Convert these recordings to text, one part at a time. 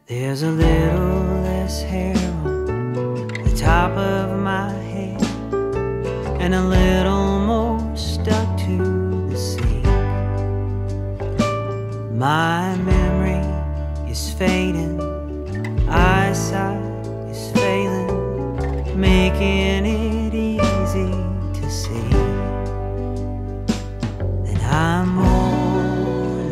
There's a little less hair on the top of my head, and a little more stuck to the sink. My memory is fading, eyesight is failing, making it easy to see that I'm more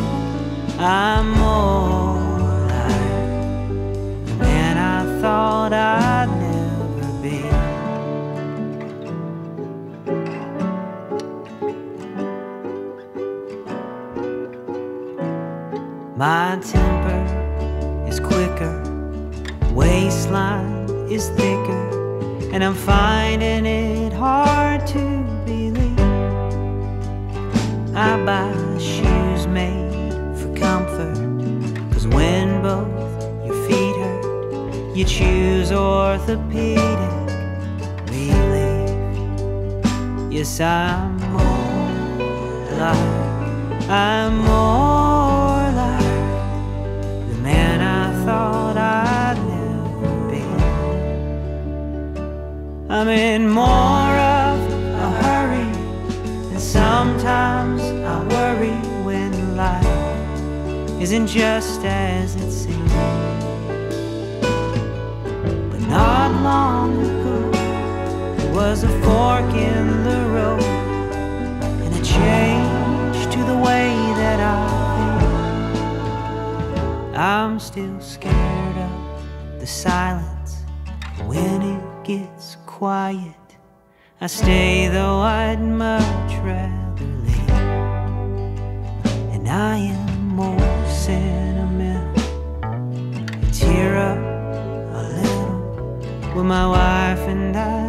like the man I thought I'd never be. My temper is quicker, waistline is thicker, and I'm finding it hard to believe. I buy shoes made for comfort, 'cause when both your feet hurt, you choose orthopedic relief. Yes, I'm more like the man I thought I'd never be. I'm in more of a hurry, and sometimes I worry when life isn't just as it seems. But not long ago, there was a fork in the road, and a change to the way that I feel. I'm still scared of the silence. When it gets quiet, I stay, though I'd much rather leave. And I am more sentimental, I tear up a little when my wife and I